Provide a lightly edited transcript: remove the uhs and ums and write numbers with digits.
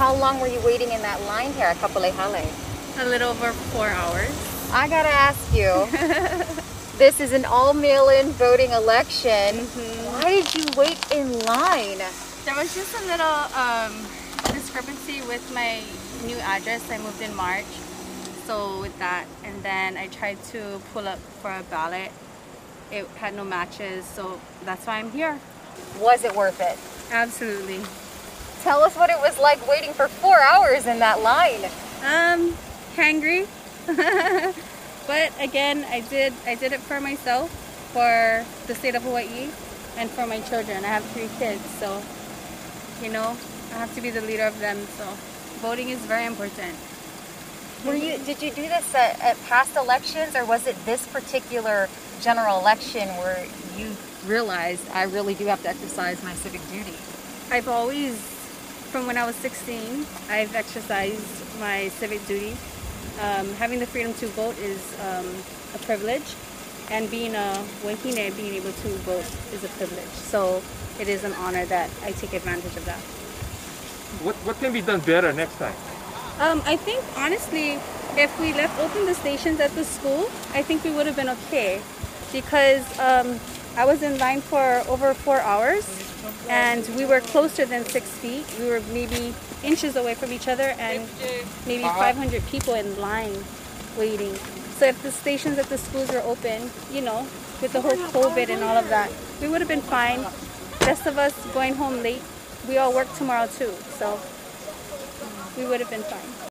how long were you waiting in that line here at Kapolei Hale? A little over 4 hours. I gotta ask you, this is an all mail-in voting election. Why did you wait in line? There was just a little discrepancy with my new address. I moved in March, so with that, and then I tried to pull up for a ballot. It had no matches, so that's why I'm here. Was it worth it? Absolutely. Tell us what it was like waiting for 4 hours in that line. Hangry. But again, I did it for myself, for the state of Hawaii, and for my children. I have 3 kids, so you know, I have to be the leader of them. So voting is very important. Did you do this at past elections, or was it this particular general election where you realized I really do have to exercise my civic duty? I've always, from when I was 16, I've exercised my civic duty. Having the freedom to vote is a privilege, and being a wahine, being able to vote is a privilege. So it is an honor that I take advantage of that. What can be done better next time? I think honestly, if we left open the stations at the school, I think we would have been okay, because I was in line for over 4 hours and we were closer than 6 feet. We were maybe inches away from each other, and maybe 500 people in line waiting. So if the stations at the schools were open, you know, with the whole COVID and all of that, we would have been fine. Rest of us going home late, we all work tomorrow too, so we would have been fine.